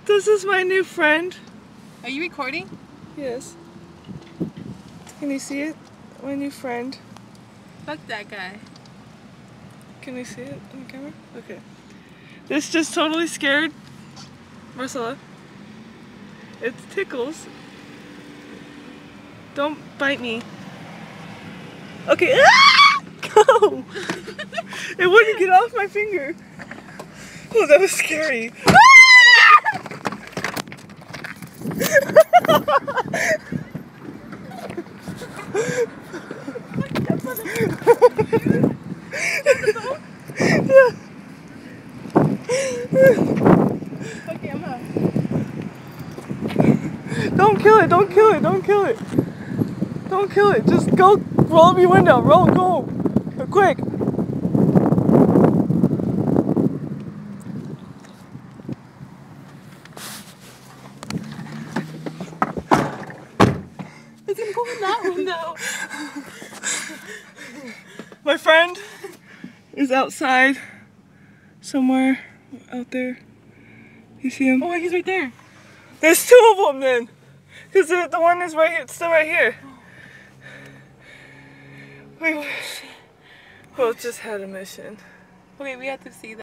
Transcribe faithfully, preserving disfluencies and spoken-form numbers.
This is my new friend. Are you recording? Yes. Can you see it? My new friend. Fuck that guy. Can you see it on the camera? Okay. This just totally scared Marcella. It tickles. Don't bite me. Okay. Ah! Go! It wouldn't get off my finger. Oh, that was scary. Okay, I'm up. Don't kill it, don't kill it, don't kill it. Don't kill it, just go roll up your window, roll, go. Quick. It's gonna go in that window. My friend is outside somewhere out there. You see him? Oh, he's right there. There's two of them then. Because the, the one is right here, it's still right here. Wait, wait. Well, just had a mission. Okay, we have to see that.